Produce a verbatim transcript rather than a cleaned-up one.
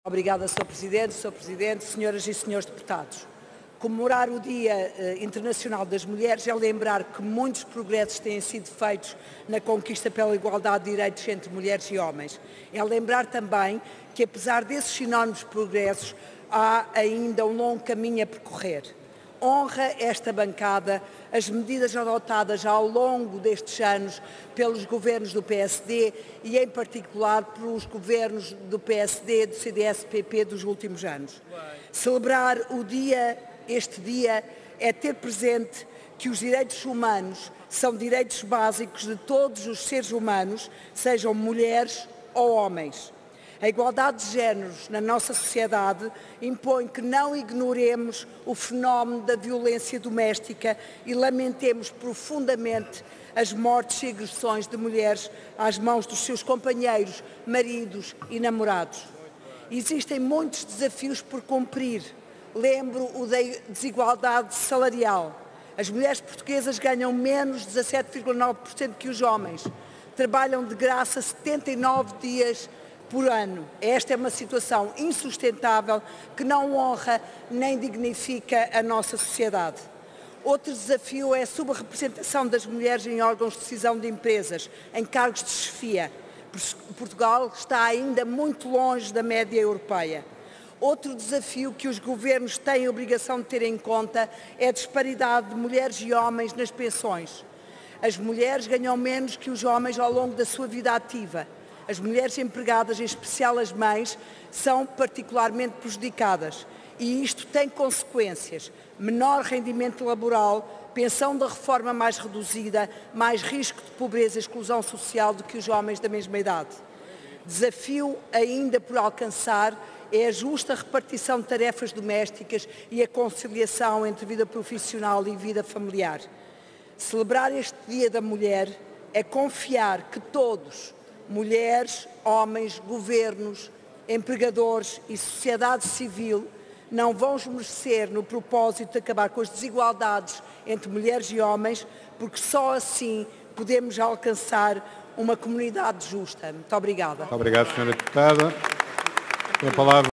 Obrigada, senhor Presidente, senhor Presidente, senhoras e senhores deputados. Comemorar o Dia eh, Internacional das Mulheres é lembrar que muitos progressos têm sido feitos na conquista pela igualdade de direitos entre mulheres e homens. É lembrar também que, apesar desses enormes progressos, há ainda um longo caminho a percorrer. Honra esta bancada as medidas adotadas ao longo destes anos pelos governos do P S D e, em particular, pelos governos do P S D e do C D S P P dos últimos anos. Celebrar o dia, este dia é ter presente que os direitos humanos são direitos básicos de todos os seres humanos, sejam mulheres ou homens. A igualdade de géneros na nossa sociedade impõe que não ignoremos o fenómeno da violência doméstica e lamentemos profundamente as mortes e agressões de mulheres às mãos dos seus companheiros, maridos e namorados. Existem muitos desafios por cumprir. Lembro o da desigualdade salarial. As mulheres portuguesas ganham menos dezassete vírgula nove por cento que os homens. Trabalham de graça setenta e nove dias por ano. Esta é uma situação insustentável que não honra nem dignifica a nossa sociedade. Outro desafio é a subrepresentação das mulheres em órgãos de decisão de empresas, em cargos de chefia. Portugal está ainda muito longe da média europeia. Outro desafio que os governos têm a obrigação de ter em conta é a disparidade de mulheres e homens nas pensões. As mulheres ganham menos que os homens ao longo da sua vida ativa. As mulheres empregadas, em especial as mães, são particularmente prejudicadas e isto tem consequências: menor rendimento laboral, pensão da reforma mais reduzida, mais risco de pobreza e exclusão social do que os homens da mesma idade. Desafio ainda por alcançar é a justa repartição de tarefas domésticas e a conciliação entre vida profissional e vida familiar. Celebrar este Dia da Mulher é confiar que todos, mulheres, homens, governos, empregadores e sociedade civil, não vão esmorecer no propósito de acabar com as desigualdades entre mulheres e homens, porque só assim podemos alcançar uma comunidade justa. Muito obrigada. Muito obrigado, senhora Deputada. Tem a palavra.